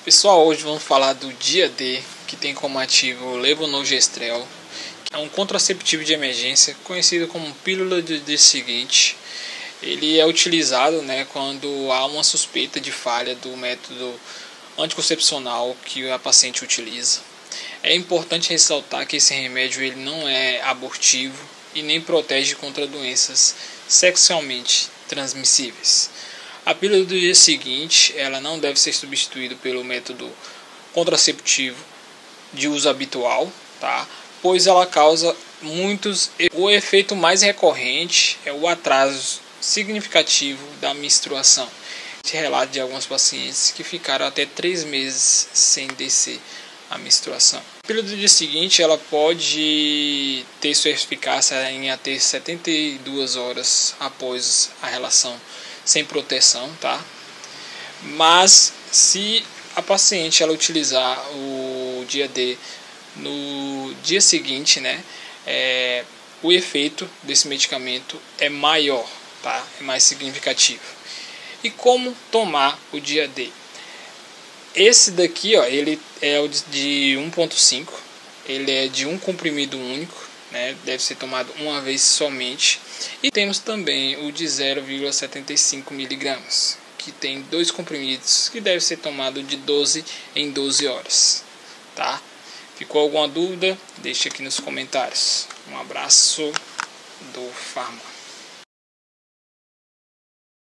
Pessoal, hoje vamos falar do dia D, que tem como ativo o levonorgestrel, que é um contraceptivo de emergência, conhecido como pílula do dia seguinte. Ele é utilizado, quando há uma suspeita de falha do método anticoncepcional que a paciente utiliza. É importante ressaltar que esse remédio ele não é abortivo e nem protege contra doenças sexualmente transmissíveis. A pílula do dia seguinte ela não deve ser substituída pelo método contraceptivo de uso habitual, tá? Pois ela causa muitos. O efeito mais recorrente é o atraso significativo da menstruação. Relato de alguns pacientes que ficaram até 3 meses sem descer a menstruação. A pílula do dia seguinte ela pode ter sua eficácia em até 72 horas após a relação sem proteção, tá? Mas se a paciente ela utilizar o dia D no dia seguinte, o efeito desse medicamento é maior, tá? É mais significativo. E como tomar o dia D? Esse daqui, ele é o de 1.5, ele é de um comprimido único, deve ser tomado uma vez somente. E temos também o de 0,75 mg, que tem 2 comprimidos, que deve ser tomado de 12 em 12 horas. Tá? Ficou alguma dúvida? Deixe aqui nos comentários. Um abraço do Farma.